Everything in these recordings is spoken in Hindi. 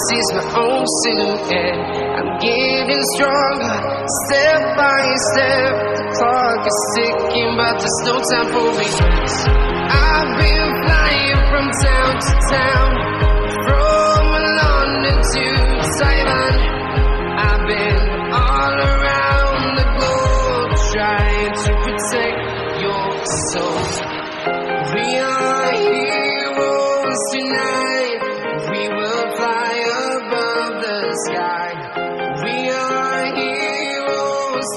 This is my own suit and I'm getting stronger, step by step. The clock is ticking, but there's no time for regrets. I've been flying from town to town, from London to Taiwan. I've been all around the globe trying to protect your soul. We are heroes tonight. We will fly above the sky. We are heroes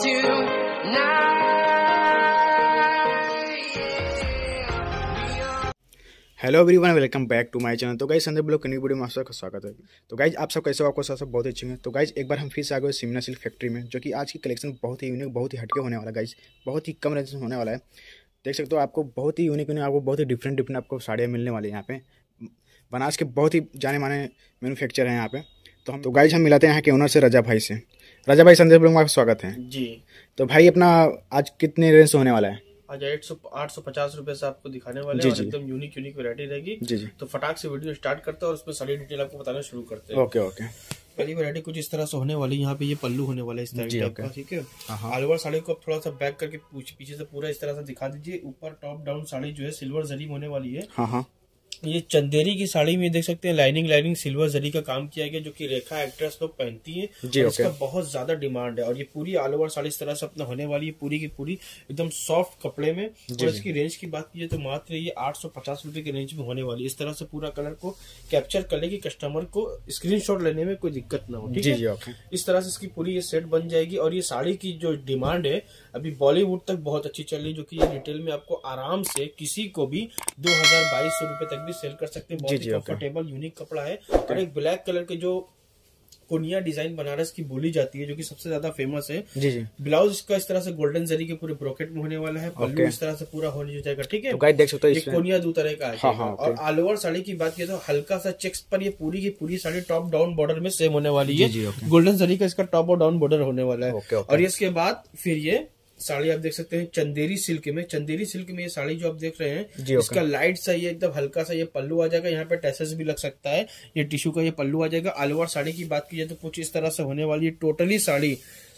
tonight. Hello everyone, welcome back to my channel. तो गाइस संदीप ब्लॉग की नई वीडियो में आप सबका स्वागत है। तो गाइस आप सब कैसे हो? आपको सब बहुत अच्छे हैं। तो गाइस एक बार हम फिर से आ गए सिमना सिल्क फैक्ट्री में, जो कि आज की कलेक्शन बहुत ही यूनिक, बहुत ही हटके होने वाला है। गाइस बहुत ही कम रेंज में होने वाला है। देख सकते हो, आपको बहुत ही यूनिक, आपको बहुत ही डिफरेंट आपको साड़ियाँ मिलने वाली है। यहाँ पे बनारस के बहुत ही जाने माने मैन्युफैक्चर हैं यहाँ पे। तो गाइस हम मिलाते हैं यहाँ के ओनर से, रजा भाई से। रजा भाई, संदीप ब्लॉग में आपका स्वागत है जी। तो भाई अपना आज कितने रेंज होने वाला है? आज 850 रुपए से आपको दिखाने वाले हैं और एकदम यूनिक वैरायटी रहेगी। जी जी। तो फटाक से वीडियो स्टार्ट करते हैं और उसमें सारी डिटेल आपको बताना शुरू करते हैं। Okay okay. पहली वैरायटी कुछ इस तरह से होने वाली है। यहाँ पे ये पल्लू होने वाला है इस तरह का, ठीक है। ऑल ओवर साड़ी को आप थोड़ा सा बैक करके पीछे से पूरा इस तरह से दिखा दीजिए। ऊपर टॉप डाउन साड़ी जो है सिल्वर जरी होने वाली है। हाँ। ये चंदेरी की साड़ी में देख सकते हैं लाइनिंग सिल्वर जरी का काम किया गया, जो कि रेखा एक्ट्रेस लोग पहनती है। जी, इसका बहुत ज्यादा डिमांड है और ये पूरी ऑल ओवर साड़ी इस तरह से अपना होने वाली है, पूरी की पूरी एकदम सॉफ्ट कपड़े में। और इसकी रेंज की बात कीजिए तो मात्र ये 850 रुपए की रेंज में होने वाली है। इस तरह से पूरा कलर को कैप्चर कर ले कि कस्टमर को स्क्रीनशॉट लेने में कोई दिक्कत ना हो, ठीक है। इस तरह से इसकी पूरी ये सेट बन जाएगी। और ये साड़ी की जो डिमांड है अभी बॉलीवुड तक बहुत अच्छी चल रही है, जो कि ये रिटेल में आपको आराम से किसी को भी 2200 रुपए तक भी सेल कर सकते हैं। बहुत ही कंफर्टेबल यूनिक कपड़ा है। और एक ब्लैक कलर के जो कोनिया डिजाइन बनारस की बोली जाती है, जो कि सबसे ज्यादा फेमस है। जी। ब्लाउज इसका इस तरह से गोल्डन जरी के पूरे ब्रोकेट में होने वाला है। पल्लू इस तरह से पूरा होने जाएगा, ठीक है। तो देख सकते हो, ये कोनिया दो तरह का है। और ऑल ओवर साड़ी की बात की तो हल्का सा चेक्स पर ये पूरी की पूरी साड़ी टॉप डाउन बॉर्डर में सेम होने वाली है। गोल्डन जरी का इसका टॉप और डाउन बॉर्डर होने वाला है। और इसके बाद फिर ये साड़ी आप देख सकते हैं चंदेरी सिल्क में ये साड़ी जो आप देख रहे हैं, इसका लाइट सा ये एकदम हल्का सा ये पल्लू आ जाएगा। यहाँ पे टैसेस भी लग सकता है। ये टिश्यू का ये पल्लू आ जाएगा। ऑल ओवर साड़ी की बात की जाए तो कुछ इस तरह से होने वाली है। टोटली साड़ी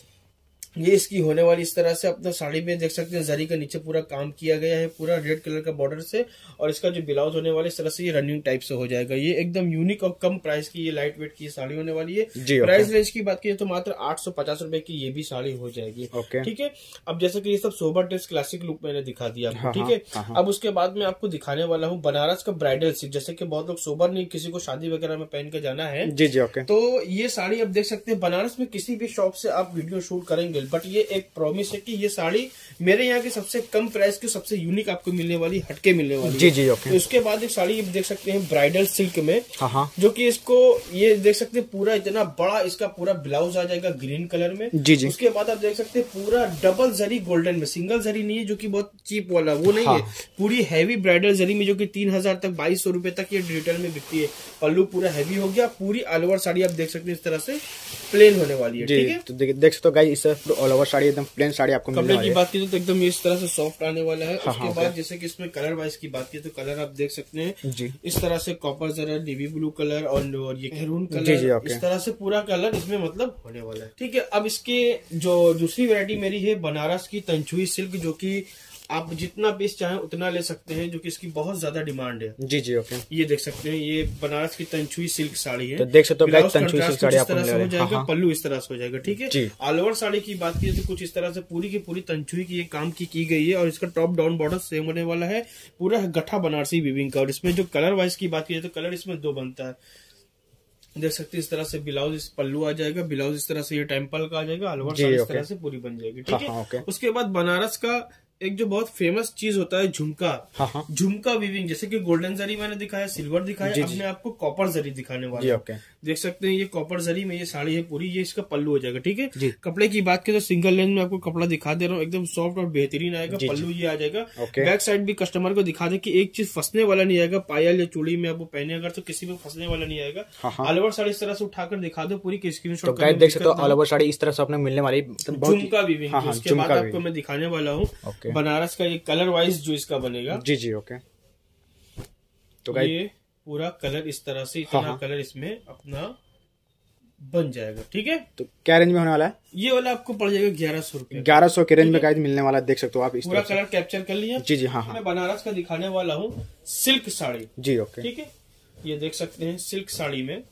ये इसकी होने वाली इस तरह से अपना साड़ी में देख सकते हैं जरी का नीचे पूरा काम किया गया है, पूरा रेड कलर का बॉर्डर से। और इसका जो ब्लाउज होने वाला इस तरह से ये रनिंग टाइप से हो जाएगा। ये एकदम यूनिक और कम प्राइस की ये लाइट वेट की साड़ी होने वाली है। प्राइस रेंज की बात की तो मात्र 850 रुपए की ये भी साड़ी हो जाएगी, ठीक है। अब जैसे कि ये सब सोबर ड्रेस क्लासिक लुक मैंने दिखा दिया आपको, ठीक है। अब उसके बाद में आपको दिखाने वाला हूँ बनारस का ब्राइडल सिल्क। जैसे कि बहुत लोग सोबर नहीं, किसी को शादी वगैरह में पहन के जाना है। जी। तो ये साड़ी आप देख सकते हैं बनारस में किसी भी शॉप से आप वीडियो शूट करेंगे, बट ये एक प्रॉमिस है कि ये साड़ी मेरे यहाँ की सबसे कम प्राइस की सबसे यूनिक आपको मिलने वाली, हटके मिलने वाली। जी। तो उसके बाद एक साड़ी देख सकते हैं ब्राइडल सिल्क में, जो कि इसको ये देख सकते हैं पूरा इतना बड़ा इसका पूरा ब्लाउज आ जाएगा ग्रीन कलर में। जी। उसके बाद आप देख सकते हैं पूरा डबल जरी गोल्डन में, सिंगल जरी नहीं है जो कि बहुत चीप वाला वो नहीं है, पूरी हैवी ब्राइडल जरी में, जो कि 3000 तक 2200 रुपए तक ये रिटेल में बिकती है। पल्लू पूरा हैवी हो गया। पूरी ऑल ओवर साड़ी आप देख सकते हैं इस तरह से प्लेन होने वाली है, ठीक है। तो देख सकते हो गाइस, इस ऑल ओवर साड़ी एकदम प्लेन साड़ी आपको कपड़े की बात की तो एकदम इस तरह से सॉफ्ट आने वाला है। उसके बाद जैसे कि इसमें कलर वाइज की बात की तो कलर आप देख सकते हैं इस तरह से कॉपर जरा नेवी ब्लू कलर और ये मैरून कलर, इस तरह से पूरा कलर इसमें मतलब होने वाला है, ठीक है। अब इसके जो दूसरी वैरायटी मेरी है बनारस की तंचुई सिल्क, जो कि आप जितना पीस चाहें उतना ले सकते हैं, जो कि इसकी बहुत ज्यादा डिमांड है। जी। ओके। ये देख सकते हैं ये बनारस की तंचुई सिल्क साड़ी है। तो देख सकते हो तंचुई सिल्क साड़ी आपको हो जाएगा। पल्लू इस तरह से हो जाएगा, ठीक है। ऑल ओवर साड़ी की बात की तो कुछ इस तरह से पूरी की पूरी तंचुई की ये काम की गई है। और इसका टॉप डाउन बॉर्डर सेम होने वाला है, पूरा गठा बनारसी वीविंग का। और इसमें जो कलर वाइज की बात की तो कलर इसमें 2 बनता है, देख सकते हैं। इस तरह से ब्लाउज इस पल्लू आ जाएगा, ब्लाउज इस तरह से ये टेम्पल का आ जाएगा। ऑल ओवर साड़ी इस तरह से पूरी बन जाएगी, ठीक है। उसके बाद बनारस का एक जो बहुत फेमस चीज होता है झुमका, झुमका वीविंग। जैसे कि गोल्डन जरी मैंने दिखाया, सिल्वर दिखाया, अब मैं आपको कॉपर जरी दिखाने वाला हूँ। देख सकते हैं ये कॉपर जरी में ये साड़ी है पूरी, ये इसका पल्लू हो जाएगा, ठीक है। कपड़े की बात की तो सिंगल लेंथ में आपको कपड़ा दिखा दे रहा हूँ, एकदम सॉफ्ट और बेहतरीन आएगा। पल्लू ये आ जाएगा। बैक साइड भी कस्टमर को दिखा दे कि एक चीज फंसने वाला नहीं आएगा, पायल या चूड़ी में आपको पहने अगर तो किसी में फंसने वाला नहीं आएगा। ऑल ओवर साड़ी इस तरह से उठाकर दिखा दो पूरी की स्क्रीनशॉट देख सकते हो। ऑल ओवर साड़ी इस तरह से आपने मिलने वाली झुमका वीविंग। उसके बाद आपको मैं दिखाने वाला हूँ बनारस का एक कलर वाइज जो इसका बनेगा। जी। ओके। तो ये पूरा कलर इस तरह से, इतना कलर इसमें अपना बन जाएगा। ठीक है, तो क्या रेंज में होने वाला है? ये वाला आपको पड़ जाएगा 1100 रुपए। 1100 के रेंज में गाइस मिलने वाला, देख सकते हो आप। इस पूरा कलर कैप्चर कर लिया। जी जी हाँ हाँ। मैं बनारस का दिखाने वाला हूँ सिल्क साड़ी। जी ओके। ठीक है, ये देख सकते हैं सिल्क साड़ी में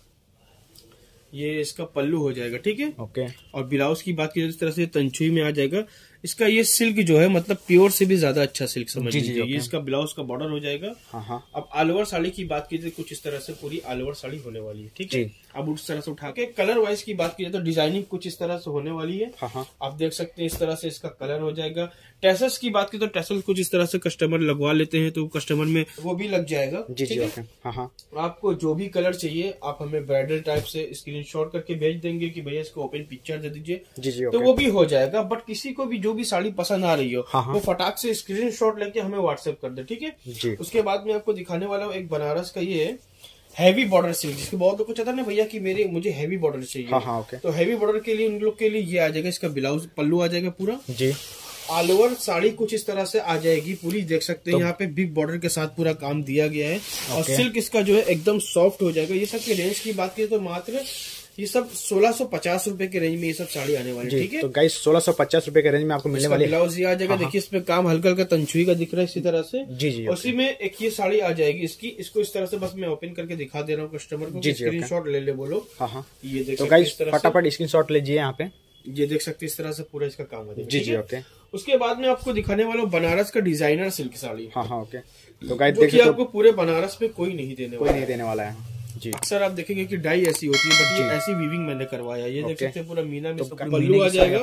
ये इसका पल्लू हो जाएगा। ठीक है ओके। और ब्लाउज की बात की इस तरह से तंचुई में आ जाएगा। इसका ये सिल्क जो है मतलब प्योर से भी ज्यादा अच्छा सिल्क समझ लीजिए। ये इसका ब्लाउज का बॉर्डर हो जाएगा। हाँ हाँ। अब ऑल ओवर साड़ी की बात कीजिए कुछ इस तरह से पूरी ऑल ओवर साड़ी होने वाली है। ठीक है, अब उस तरह से उठा के कलर वाइज की बात कीजिए तो डिजाइनिंग कुछ इस तरह से होने वाली है। हाँ हाँ। आप देख सकते हैं इस तरह से इसका कलर हो जाएगा। टेसल्स की बात की तो टेसल्स कुछ इस तरह से कस्टमर लगवा लेते हैं तो कस्टमर में वो भी लग जाएगा। जी जी ओके। हाँ हाँ। आपको जो भी कलर चाहिए आप हमें ब्राइडल टाइप से स्क्रीनशॉट करके भेज देंगे कि भैया इसको ओपन पिक्चर दे दीजिए। जी जी तो वो भी हो जाएगा। बट किसी को भी जो भी साड़ी पसंद आ रही हो वो फटाक से स्क्रीनशॉट लेके हमें व्हाट्सएप कर दे। ठीक है, उसके बाद में आपको दिखाने वाला हूँ एक बनारस का ये हैवी बॉर्डर सिल्क, जिसके बहुत लोग को चाहता है ना भैया कि मुझे हैवी बॉर्डर चाहिए। हाँ हाँ ओके। तो हैवी बॉर्डर के लिए उन लोग के लिए ये आ जाएगा, इसका ब्लाउज पल्लू आ जाएगा पूरा। जी ऑल ओवर साड़ी कुछ इस तरह से आ जाएगी पूरी, देख सकते हैं यहाँ पे बिग बॉर्डर के साथ पूरा काम दिया गया है। और सिल्क इसका जो है एकदम सॉफ्ट हो जाएगा। ये सब की रेंज की बात करें तो मात्र ये सब 1650 रुपए के रेंज में ये सब साड़ी आने वाली है। ठीक है, तो गाइस 1650 रुपए के रेंज में आपको मिलने वाली है। ब्लाउज ये आ जाएगा। देखिए इसमें काम हल्का हल्का तंचुई का दिख रहा है इसी तरह से। जी जी। उसी में एक ये साड़ी आ जाएगी इसकी, इसको इस तरह से बस मैं ओपन करके दिखा दे रहा हूँ कस्टमर को। स्क्रीनशॉट ले ले बोलो। हाँ हाँ। ये देख सकते हैं फटाफट स्क्रीनशॉट लीजिए यहाँ पे। ये देख सकते हैं इस तरह से पूरा इसका काम हो जाएगा। जी जी ओके। उसके बाद में आपको दिखाने वाला हूँ बनारस का डिजाइनर सिल्क साड़ी। हाँ हाँ ओके। तो गाइस देखिए आपको पूरे बनारस में कोई नहीं देने वाला है। जी अक्सर आप देखेंगे कि डाई ऐसी होती है बट ये ऐसी वीविंग मैंने करवाया। ये देख सकते हैं पूरा मीना में पल्लू आ जाएगा।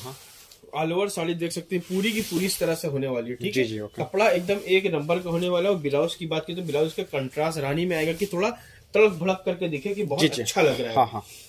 ऑल ओवर साड़ी देख सकते हैं पूरी की पूरी इस तरह से होने वाली है। ठीक है, कपड़ा एकदम एक नंबर का होने वाला है। और ब्लाउज की बात की तो ब्लाउज का कंट्रास्ट रानी में आएगा कि थोड़ा तड़क भड़क करके दिखे कि बहुत अच्छा लग रहा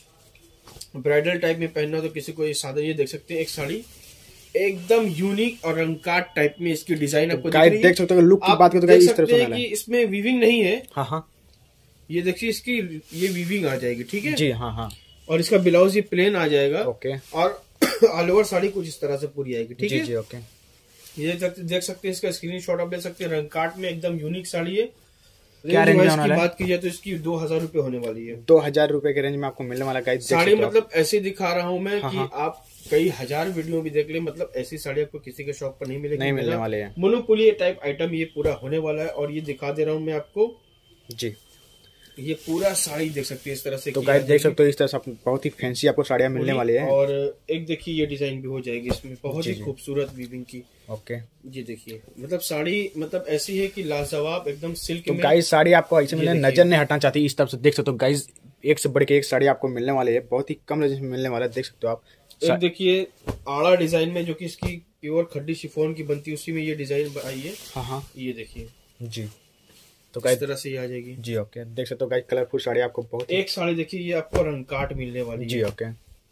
है। ब्राइडल टाइप में पहनना हो तो किसी को ये सादा। ये देख सकते हैं एक साड़ी एकदम यूनिक और रंगकाट टाइप में इसकी डिजाइन आपको देख सकते हैं। लुक की बात करें तो देख सकते हैं कि इसमें वीविंग नहीं है। हाँ हाँ, ये देखिए इसकी ये वीविंग आ जाएगी। ठीक है जी हाँ हाँ। और इसका ब्लाउज ये प्लेन आ जाएगा। ओके। और ऑल ओवर साड़ी कुछ इस तरह से पूरी आएगी। ठीक है जी ओके। ये देख सकते हैं इसका स्क्रीनशॉट आप ले सकते हैं। रंगकाट में एकदम यूनिक साड़ी है। क्या रेंज की बात की जाए तो इसकी 2000 रुपए होने वाली है। 2000 रुपए के रेंज में आपको मिलने वाला गाइस। साड़ी मतलब ऐसे दिखा रहा हूँ मैं कि आप कई हजार वीडियो भी देख ले, मतलब ऐसी साड़ी आपको किसी के शॉप पर नहीं मिलेगी। नहीं मिलने वाले हैं। मोनोपोली टाइप आइटम ये पूरा होने वाला है। और ये दिखा दे रहा हूँ मैं आपको। जी ये पूरा साड़ी देख सकते हैं इस तरह से। तो गाइस देख सकते हो इस तरह से बहुत ही फैंसी आपको साड़ियां मिलने वाली है। और एक देखिए ये डिजाइन भी हो जाएगी इसमें बहुत ही खूबसूरत वीविंग की। ओके। ये देखिए मतलब साड़ी मतलब ऐसी है कि लाजवाब एकदम सिल्क तो गाइस साड़ी आपको ऐसे मिलने नजर नहीं हटाना चाहती इस तरफ से। देख सकते हो गाइस एक से बढ़ के एक साड़ी आपको मिलने वाली है। बहुत ही कम रेंज में मिलने वाला है। देख सकते हो आप। एक देखिए आड़ा डिजाइन में जो कि इसकी प्योर खड्डी शिफॉन की बनती है उसी में ये डिजाइन आई है। हाँ हाँ। ये देखिए जी। तो इस तरह से ये आ जाएगी। जी ओके। देख सकते हो गाइस कलरफुल साड़ी आपको बहुत। एक साड़ी देखिए ये आपको रंगकाट मिलने वाली है। जी ओके।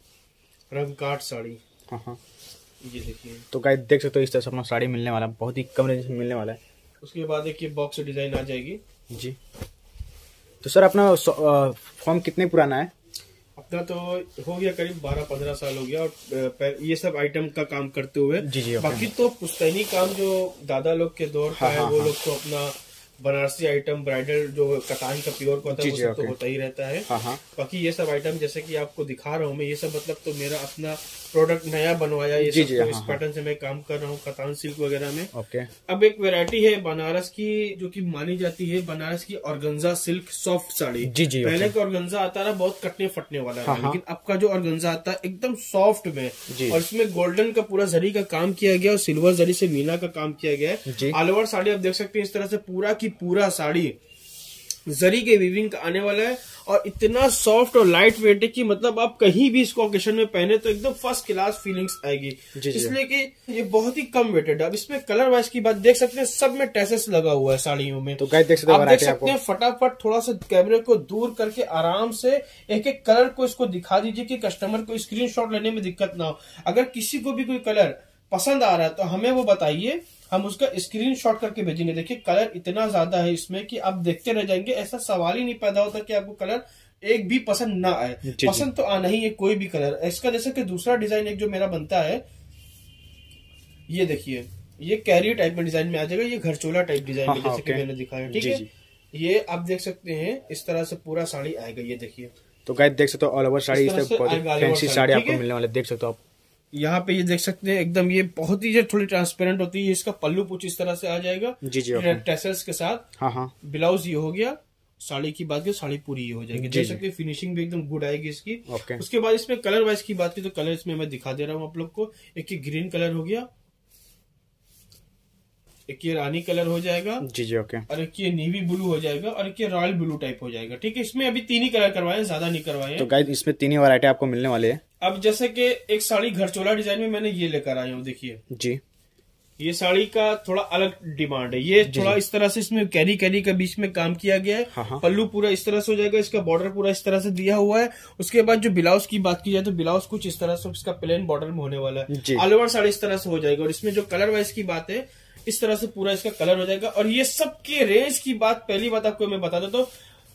रंगकाट साड़ी। हाँ हाँ। ये देखिए तो गाइस देख सकते हो इस तरह से अपना साड़ी मिलने वाला बहुत ही कम रेंज में मिलने वाला है। उसके बाद एक ये बॉक्स डिजाइन आ जाएगी। जी। तो सर अपना फॉर्म कितने पुराना है? अपना तो हो गया करीब 12-15 साल हो गया। और ये सब आइटम का काम करते हुए। जी बाकी तो पुश्तैनी काम जो दादा लोग के दौर का है वो लोग तो अपना बनारसी आइटम ब्राइडल जो कताई का प्योर का होता है वो सब तो होता ही रहता है। बाकी ये सब आइटम जैसे कि आपको दिखा रहा हूँ मैं, ये सब मतलब तो मेरा अपना प्रोडक्ट नया बनवाया ये सब तो इस पैटर्न से मैं काम कर रहा हूँ कतान सिल्क वगैरह में। ओके। अब एक वैरायटी है बनारस की जो कि मानी जाती है बनारस की ऑर्गेन्जा सिल्क सॉफ्ट साड़ी। जी पहले का ऑर्गेन्जा आता रहा बहुत कटने फटने वाला है। लेकिन अब का जो ऑर्गेन्जा आता है एकदम सॉफ्ट में और इसमें गोल्डन का पूरा जरी का काम किया गया और सिल्वर जरी से मीना का काम किया गया है। ऑल ओवर साड़ी आप देख सकते हैं इस तरह से पूरा की पूरा साड़ी जरी के वीविंग का आने वाला है। और इतना सॉफ्ट और लाइट वेट है कि मतलब आप कहीं भी इसको ओकेशन में पहने तो एकदम फर्स्ट क्लास फीलिंग्स आएगी। इसलिए कि ये बहुत ही कम वेटेड है। अब इसमें कलर वाइज की बात देख सकते हैं सब में टेसेस लगा हुआ है साड़ियों में। तो आप देख सकते हैं फटाफट थोड़ा सा कैमरे को दूर करके आराम से एक एक कलर को इसको दिखा दीजिए कि कस्टमर को स्क्रीनशॉट लेने में दिक्कत ना हो। अगर किसी को भी कोई कलर पसंद आ रहा है तो हमें वो बताइए, हम उसका स्क्रीनशॉट करके भेजेंगे। देखिए कलर इतना ज्यादा है इसमें कि आप देखते रह जाएंगे। ऐसा सवाल ही नहीं पैदा होता कि आपको कलर एक भी पसंद ना आए। पसंद तो आना ही है कोई भी कलर। इसका जैसे कि दूसरा डिजाइन एक जो मेरा बनता है ये देखिए ये कैरी टाइप में डिजाइन में आ जाएगा। ये घरचोला टाइप डिजाइन में जैसे कि मैंने दिखाया। ठीक है, ये आप देख सकते हैं इस तरह से पूरा साड़ी आएगा। ये देखिए तो गाइस देख सकते हो ऑल ओवर साड़ी, इससे बहुत फैंसी साड़ी आपको मिलने वाले, देख सकते हो आप यहाँ पे ये देख सकते हैं एकदम, ये बहुत ही थोड़ी ट्रांसपेरेंट होती है। इसका पल्लू कुछ इस तरह से आ जाएगा जी टेसल्स के साथ। हाँ। ब्लाउज ये हो गया। साड़ी की बात की साड़ी पूरी ये हो जाएगी, देख सकते हैं फिनिशिंग भी एकदम गुड आएगी इसकी। उसके बाद इसमें कलर वाइज की बात की तो कलर इसमें मैं दिखा दे रहा हूँ आप लोग को। एक ये ग्रीन कलर हो गया, एक ये रानी कलर हो जाएगा जी ओके, और एक ये नेवी ब्लू हो जाएगा, और एक ये रॉयल ब्लू टाइप हो जाएगा। ठीक है, इसमें अभी 3 ही कलर करवाए, ज्यादा नहीं करवाए। तो गाइस इसमें 3 ही वैरायटी आपको मिलने वाले हैं। अब जैसे कि एक साड़ी घरचोला डिजाइन में मैंने ये लेकर आया हूँ, देखिए जी, ये साड़ी का थोड़ा अलग डिमांड है। ये थोड़ा इस तरह से इसमें कैरी का बीच में काम किया गया है। हाँ। पल्लू पूरा इस तरह से हो जाएगा, इसका बॉर्डर पूरा इस तरह से दिया हुआ है। उसके बाद जो ब्लाउज की बात की जाए तो ब्लाउज कुछ इस तरह से इसका प्लेन बॉर्डर में होने वाला है। ऑल ओवर साड़ी इस तरह से हो जाएगा। और इसमें जो कलर वाइज की बात है, इस तरह से पूरा इसका कलर हो जाएगा। और ये सब के रेंज की बात, पहली बात आपको मैं बता दूं तो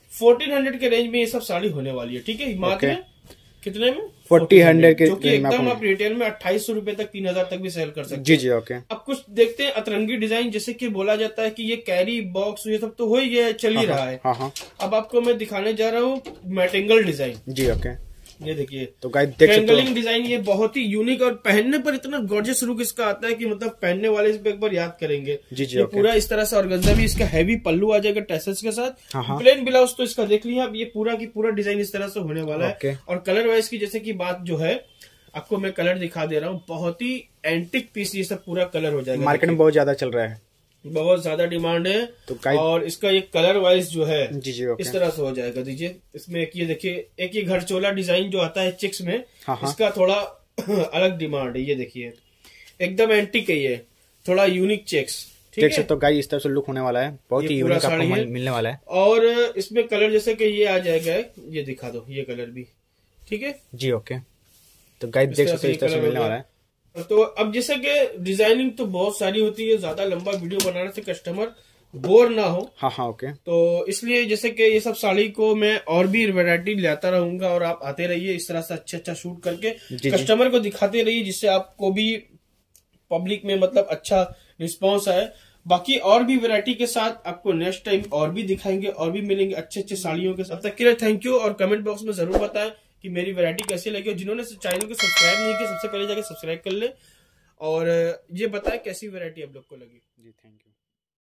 1400 के रेंज में ये सब साड़ी होने वाली है। ठीक है, मात्र कितने में 1400 के, जो कि एकदम आप रिटेल में 2800 रुपए तक 3000 तक भी सेल कर सकते हैं। जी ओके। अब कुछ देखते हैं अतरंगी डिजाइन, जैसे कि बोला जाता है कि ये कैरी बॉक्स ये सब तो हो ही गया है, चल ही रहा है। अब आपको मैं दिखाने जा रहा हूँ मैटेंगल डिजाइन। जी ओके, ये देखिए तो गाइस देख सकते हो ट्रायंगलिंग डिजाइन, ये बहुत ही यूनिक और पहनने पर इतना गॉर्जियस लुक इसका आता है कि मतलब पहनने वाले इस पे एक बार याद करेंगे। जी ये पूरा इस तरह से ऑर्गेन्जा भी इसका हैवी पल्लू आ जाएगा टेसल्स के साथ। प्लेन ब्लाउज तो इसका देख लिया। अब ये पूरा की पूरा डिजाइन इस तरह से होने वाला है। और कलर वाइज की जैसे की बात जो है, आपको मैं कलर दिखा दे रहा हूँ। बहुत ही एंटिक पीस ये सब पूरा कलर हो जाएगा। मार्केट में बहुत ज्यादा चल रहा है, बहुत ज्यादा डिमांड है। तो और इसका ये कलर वाइज जो है जी इस तरह से हो जाएगा। दीजिए, इसमें एक ये देखिए, एक ये घरचोला डिजाइन जो आता है चेक्स में, इसका थोड़ा अलग डिमांड है। ये देखिए एकदम एंटीक है, ये थोड़ा यूनिक चेक्स। देख सकते हो गाइस, इस तरह से लुक होने वाला है, बहुत ही यूनिक आपको मिलने वाला है। और इसमें कलर जैसे कि ये आ जाएगा, ये दिखा दो, ये कलर भी ठीक है जी ओके। तो गाइस देख सकते हो इस तरह से मिलने वाला है। तो अब जैसे कि डिजाइनिंग तो बहुत सारी होती है, ज्यादा लंबा वीडियो बनाने से कस्टमर बोर ना हो। हाँ ओके। तो इसलिए जैसे कि ये सब साड़ी को मैं और भी वैरायटी लाता रहूंगा, और आप आते रहिए इस तरह से अच्छा शूट करके कस्टमर को दिखाते रहिए, जिससे आपको भी पब्लिक में मतलब अच्छा रिस्पॉन्स आए। बाकी और भी वैरायटी के साथ आपको नेक्स्ट टाइम और भी दिखाएंगे, और भी मिलेंगे अच्छे साड़ियों के साथ। तब तक के लिए थैंक यू, और कमेंट बॉक्स में जरूर बताएं कि मेरी वैरायटी कैसी लगी। और जिन्होंने चैनल को सब्सक्राइब नहीं किया, सबसे पहले जाके सब्सक्राइब कर ले, और ये बताएं कैसी वैरायटी आप लोग को लगी। जी थैंक यू।